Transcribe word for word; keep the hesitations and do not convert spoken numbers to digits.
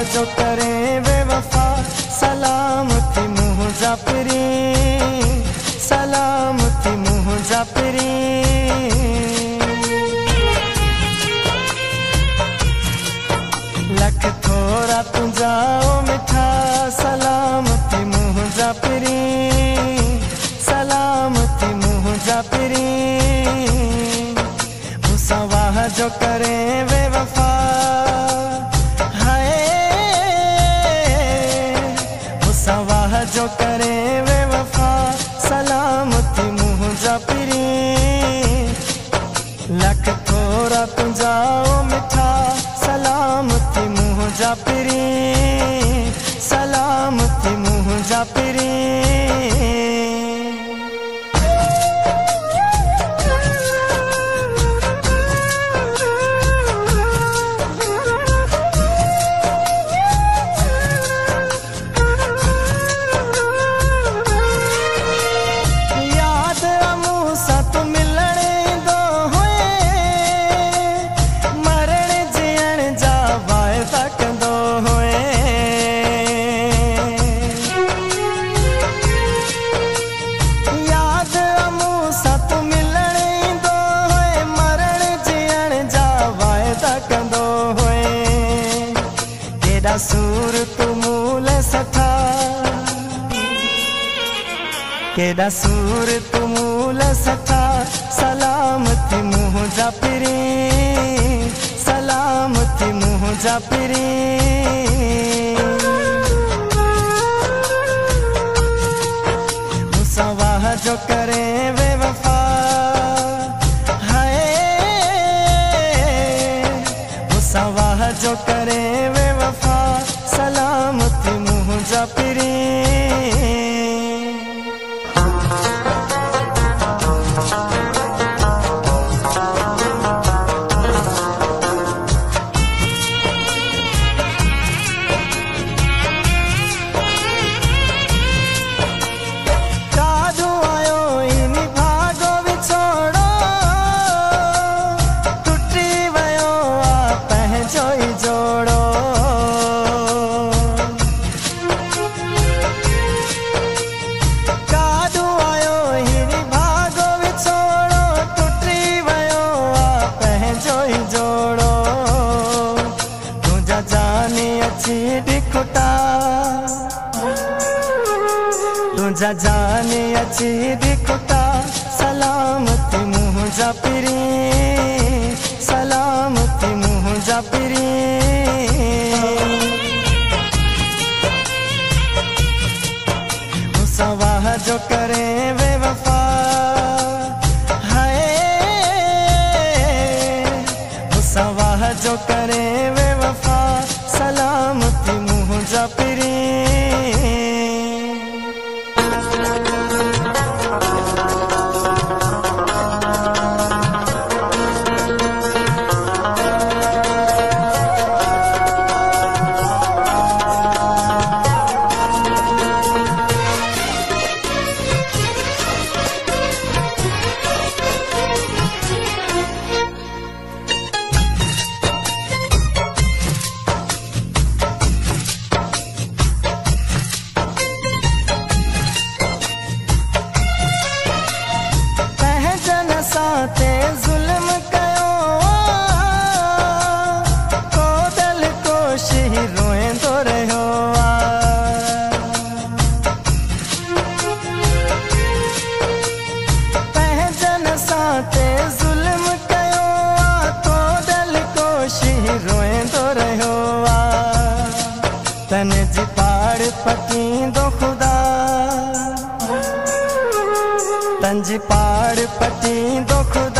जो करे बेवफा सलाम थी मुँह जापरी, सलाम थी मुँह जापरी। लख थोड़ा तुझाओ मिठा सलाम थी मुँह जापरी, सलाम थी मुँह जापरी। मुसावाह जो करे बेवफा हाय, मुसावाह जो करे बेवफा सलाम थी मुँह जापरी। लख थोड़ा तुझाओ मिठा सलाम थी मुँह जापरी, सलाम थी मुँह जापरी। केड़ा सूर तू मूल सठा, केड़ा सूर तू मूल सठा सलाम थी मुँह जापरी, सलाम थी मुँह जापरी। मुसावाह जो करे बेवफा हाय, मुसावाह जो करे बेवफा सलाम थी मुँह जापरी। तुझा जाने अच्छी दिखता सलाम थी मुँह जापरी, सलाम थी मुँह जापरी। मुसावाह जो करे बेवफा हाय, मुसावाह जो करे बेवफा सलाम थी मुँह जापरी। साथे जुल्म कयो को दिल कोशी रोएंदो रहियो पंहिंजन साथे जुल्म कयो को दिल कोशी रोएंदो रहियो। तन जी पाड़ पटींदो खुदा, तंजी पाड़ पटींदो खुदा